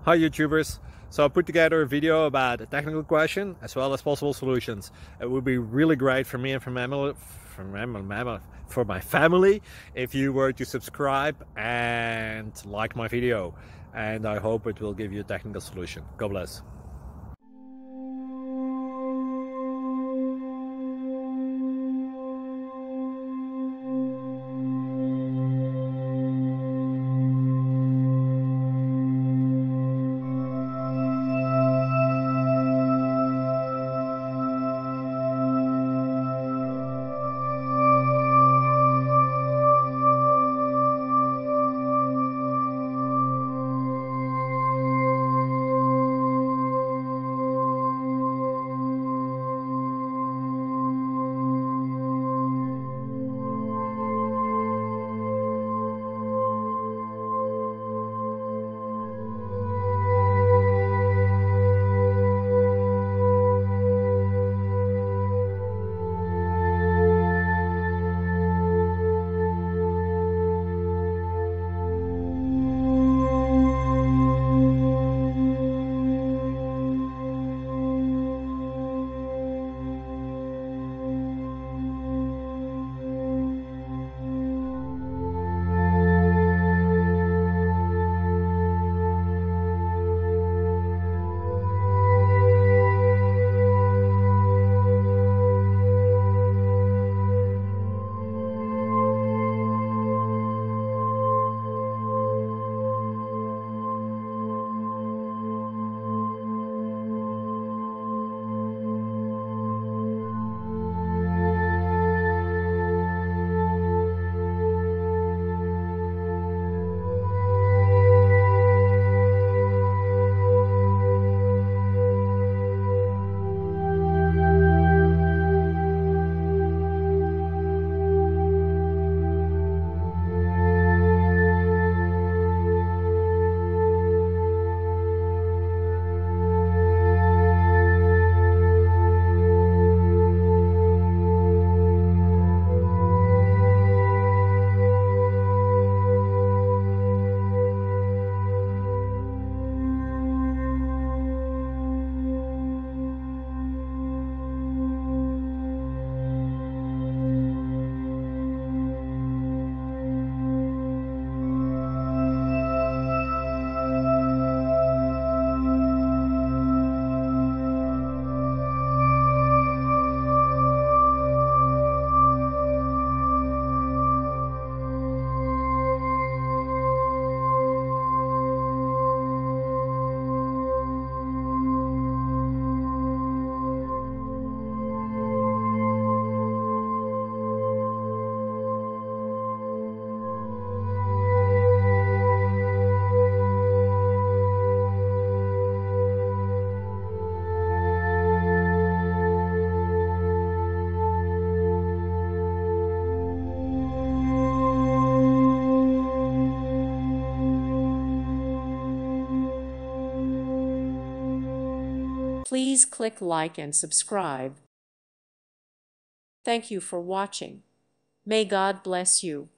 Hi YouTubers! So I put together a video about a technical question as well as possible solutions. It would be really great for me and for my family if you were to subscribe and like my video, and I hope it will give you a technical solution. God bless. Please click like and subscribe. Thank you for watching. May God bless you.